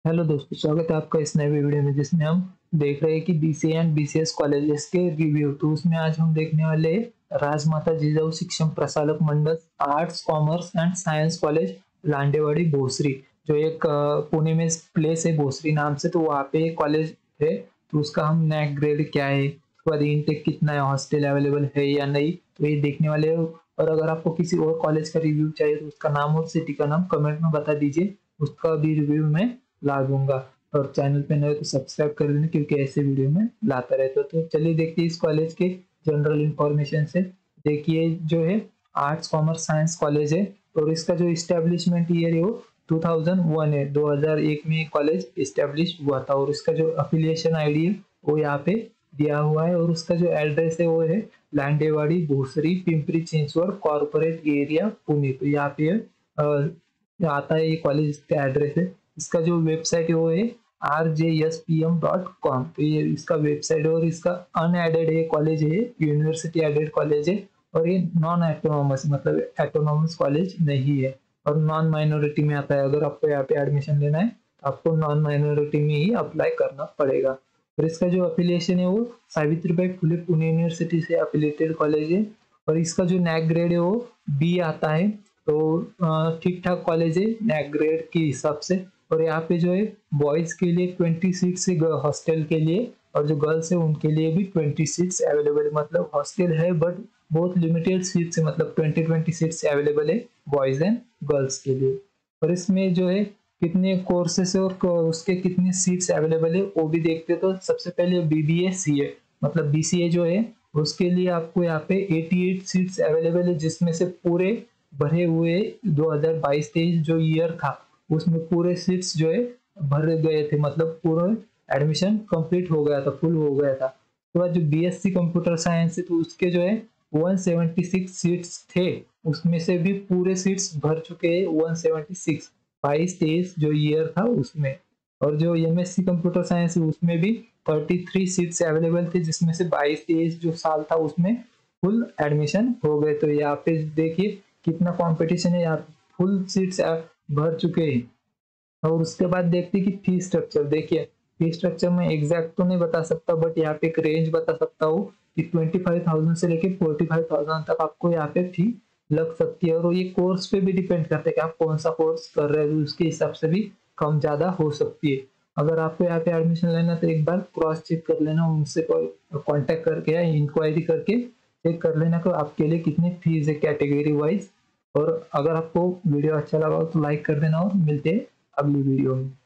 Hello दोस्तों, स्वागत है आपका इस नए वीडियो में जिसमें हम देख रहे हैं कि बीसीए एंड बीसीएस कॉलेजेस के रिव्यू। तो उसमें आज हम देखने वाले हैं राजमाता Jijau Shikshan Prasarak Mandal arts commerce and science college Landewadi Bhosari, जो एक पुणे में प्लेस है भोसरी नाम से। तो वहाँ पे कॉलेज है। तो उसका हम नैक ग्रेड क्या है, उसके बाद इनटेक कितना है, हॉस्टल अवेलेबल है या नहीं, तो ये देखने वाले हैं। और अगर आपको किसी और कॉलेज का रिव्यू चाहिए तो उसका नाम और सिटी का नाम कमेंट में बता दीजिए, उसका भी रिव्यू में ला दूंगा। और चैनल पे नए हो तो सब्सक्राइब कर लेना, क्योंकि ऐसे वीडियो में लाता रहता हूं। तो चलिए देखते हैं इस कॉलेज के जनरल इंफॉर्मेशन से। देखिए जो है आर्ट्स कॉमर्स साइंस कॉलेज है और इसका जो इस्टेब्लिशमेंट ईयर है वो 2001 है। 2001 में ये कॉलेज इस्टेब्लिश हुआ था। और इसका जो अफिलिएशन आईडी है वो यहाँ पे दिया हुआ है। और उसका जो एड्रेस है वो है लांडेवाड़ी भोसरी पिंपरी चिंचवड कॉर्पोरेट एरिया पुणे। तो यहाँ पे आता है ये कॉलेज का एड्रेस है। इसका जो वेबसाइट है वो है rjspm.com। तो ये इसका वेबसाइट है। और इसका अनएडेड है कॉलेज है, यूनिवर्सिटी एडेड कॉलेज है। और ये नॉन एटोनॉमस मतलब एटोनॉमस कॉलेज नहीं है और नॉन माइनॉरिटी में आता है। अगर आपको यहाँ पे एडमिशन लेना है तो आपको नॉन माइनॉरिटी में ही अप्लाई करना पड़ेगा। और इसका जो अफिलिएशन है वो सावित्रीबाई फुले पुणे यूनिवर्सिटी से अफिलिएटेड कॉलेज है। और इसका जो नैक ग्रेड है वो बी आता है। तो ठीक ठाक कॉलेज है नैक ग्रेड के हिसाब से। और यहाँ पे जो है बॉयज के लिए 20 सीट्स है हॉस्टल के लिए, और जो गर्ल्स है उनके लिए भी 20 सीट्स अवेलेबल है। मतलब हॉस्टल है बट बहुत लिमिटेड सीट्स है, मतलब 20 सीट्स अवेलेबल है बॉयज एंड गर्ल्स के लिए। और इसमें जो है कितने कोर्सेस है और उसके कितने सीट्स अवेलेबल है वो भी देखते। तो सबसे पहले बीबीए सीए मतलब बीसीए जो है उसके लिए आपको यहाँ पे 88 सीट्स अवेलेबल है, जिसमें से पूरे भरे हुए 2022-23 जो ईयर था उसमें पूरे सीट्स जो है भर गए थे, मतलब पूरा एडमिशन कंप्लीट हो गया था, फुल हो गया था। उसके बाद जो बीएससी कंप्यूटर साइंस है तो उसके जो है 176 सीट्स थे, उसमें से भी पूरे सीट्स भर चुके हैं 176 22-23 जो ईयर था उसमें। और जो एमएससी कंप्यूटर साइंस है उसमें भी 33 सीट्स अवेलेबल थे, जिसमें से 22-23 जो साल था उसमें फुल एडमिशन हो गए। तो यहाँ पे देखिए कितना कंपटीशन है, यहाँ फुल सीट्स भर चुके हैं। और उसके बाद देखते हैं कि फी स्ट्रक्चर। देखिए फी स्ट्रक्चर में एग्जैक्ट तो नहीं बता सकता, बट यहाँ पे एक रेंज बता सकता हूँ कि 25,000 से लेके 45,000 तक आपको यहाँ पे फी लग सकती है। और ये कोर्स पे भी डिपेंड करता है कि आप कौन सा कोर्स कर रहे हो, उसके हिसाब से भी कम ज्यादा हो सकती है। अगर आपको यहाँ पे एडमिशन लेना तो एक बार क्रॉस चेक कर लेना, उनसे कॉन्टेक्ट करके या इंक्वायरी करके चेक कर लेना कि आपके लिए कितनी फीस है कैटेगरी वाइज। और अगर आपको वीडियो अच्छा लगा हो तो लाइक कर देना और मिलते हैं अगली वीडियो में।